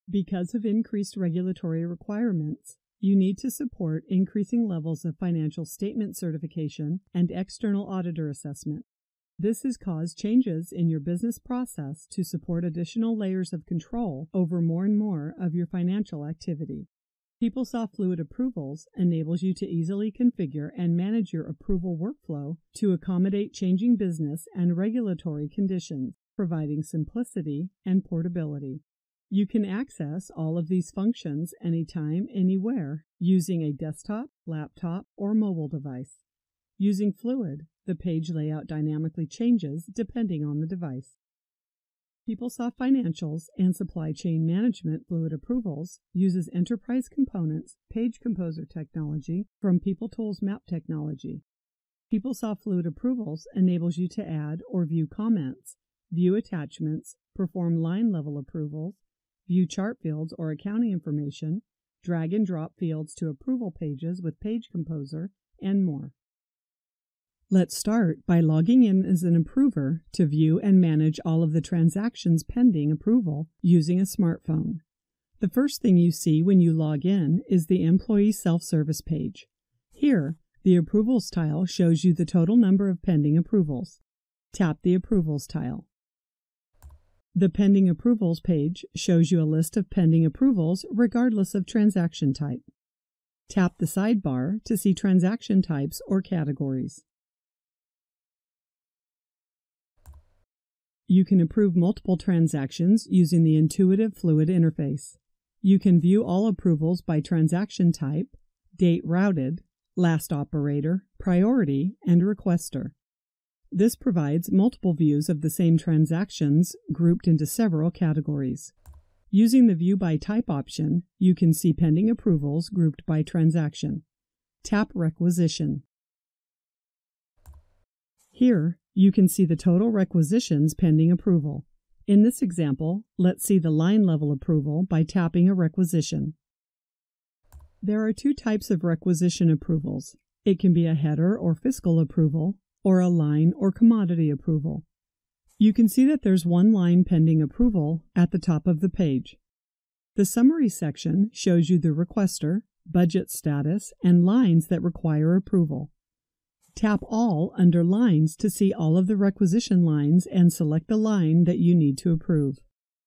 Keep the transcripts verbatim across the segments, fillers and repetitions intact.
Because of increased regulatory requirements, you need to support increasing levels of financial statement certification and external auditor assessment. This has caused changes in your business process to support additional layers of control over more and more of your financial activity. PeopleSoft Fluid Approvals enables you to easily configure and manage your approval workflow to accommodate changing business and regulatory conditions, providing simplicity and portability. You can access all of these functions anytime, anywhere, using a desktop, laptop, or mobile device. Using Fluid, the page layout dynamically changes depending on the device. PeopleSoft Financials and Supply Chain Management Fluid Approvals uses Enterprise Components Page Composer technology from PeopleTools Map technology. PeopleSoft Fluid Approvals enables you to add or view comments, view attachments, perform line-level approvals, view chart fields or accounting information, drag and drop fields to approval pages with Page Composer, and more. Let's start by logging in as an approver to view and manage all of the transactions pending approval using a smartphone. The first thing you see when you log in is the Employee Self-Service page. Here, the Approvals tile shows you the total number of pending approvals. Tap the Approvals tile. The Pending Approvals page shows you a list of pending approvals regardless of transaction type. Tap the sidebar to see transaction types or categories. You can approve multiple transactions using the intuitive Fluid interface. You can view all approvals by transaction type, date routed, last operator, priority, and requester. This provides multiple views of the same transactions grouped into several categories. Using the View by Type option, you can see pending approvals grouped by transaction. Tap Requisition. Here, you can see the total requisitions pending approval. In this example, let's see the line level approval by tapping a requisition. There are two types of requisition approvals. It can be a header or fiscal approval, or a line or commodity approval. You can see that there's one line pending approval at the top of the page. The summary section shows you the requester, budget status, and lines that require approval. Tap All under Lines to see all of the requisition lines and select the line that you need to approve.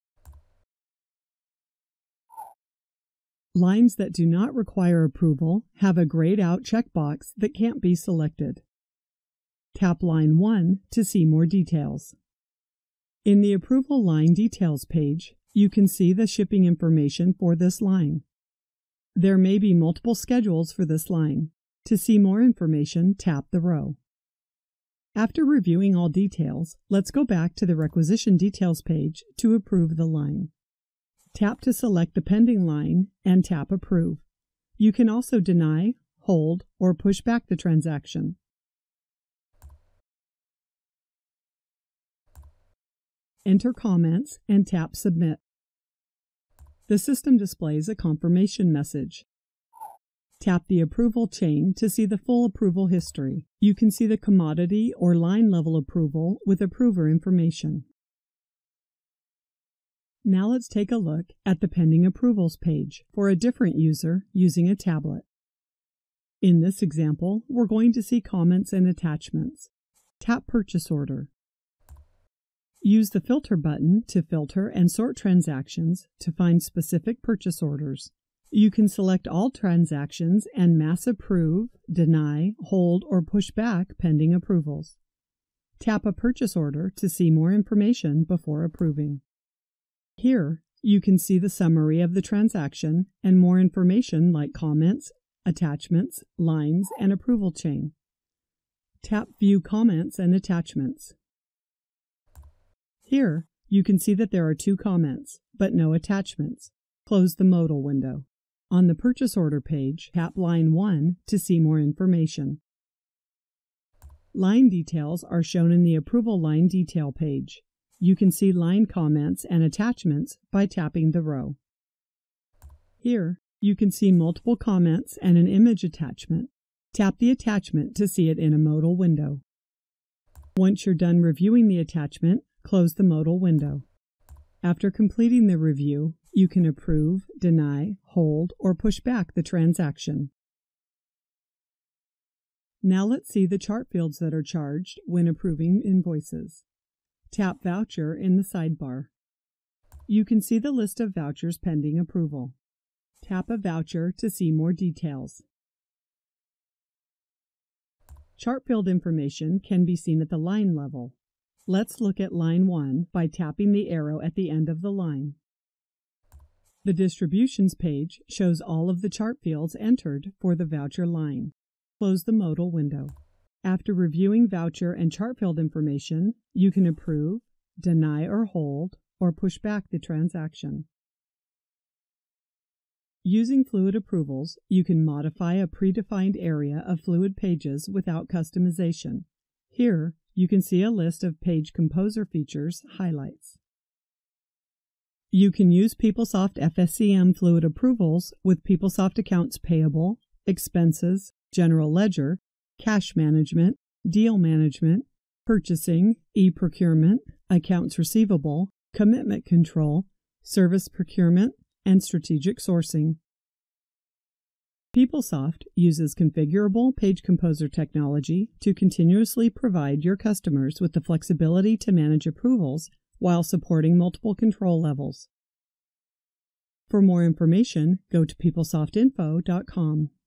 Lines that do not require approval have a grayed out checkbox that can't be selected. Tap Line one to see more details. In the Approval Line Details page, you can see the shipping information for this line. There may be multiple schedules for this line. To see more information, tap the row. After reviewing all details, let's go back to the Requisition Details page to approve the line. Tap to select the pending line and tap Approve. You can also deny, hold, or push back the transaction. Enter comments and tap Submit. The system displays a confirmation message. Tap the approval chain to see the full approval history. You can see the commodity or line level approval with approver information. Now let's take a look at the Pending Approvals page for a different user using a tablet. In this example, we're going to see comments and attachments. Tap Purchase Order. Use the Filter button to filter and sort transactions to find specific purchase orders. You can select all transactions and mass approve, deny, hold, or push back pending approvals. Tap a purchase order to see more information before approving. Here, you can see the summary of the transaction and more information like comments, attachments, lines, and approval chain. Tap View Comments and Attachments. Here, you can see that there are two comments, but no attachments. Close the modal window. On the Purchase Order page, tap Line one to see more information. Line details are shown in the Approval Line Detail page. You can see line comments and attachments by tapping the row. Here, you can see multiple comments and an image attachment. Tap the attachment to see it in a modal window. Once you're done reviewing the attachment, close the modal window. After completing the review, you can approve, deny, hold, or push back the transaction. Now let's see the chart fields that are charged when approving invoices. Tap Voucher in the sidebar. You can see the list of vouchers pending approval. Tap a voucher to see more details. Chart field information can be seen at the line level. Let's look at line one by tapping the arrow at the end of the line. The distributions page shows all of the chart fields entered for the voucher line. Close the modal window. After reviewing voucher and chart field information, you can approve, deny or hold, or push back the transaction. Using Fluid Approvals, you can modify a predefined area of Fluid pages without customization. Here, you can see a list of Page Composer features highlights. You can use PeopleSoft F S C M Fluid Approvals with PeopleSoft Accounts Payable, Expenses, General Ledger, Cash Management, Deal Management, Purchasing, E-Procurement, Accounts Receivable, Commitment Control, Service Procurement, and Strategic Sourcing. PeopleSoft uses configurable Page Composer technology to continuously provide your customers with the flexibility to manage approvals while supporting multiple control levels. For more information, go to PeopleSoft info dot com.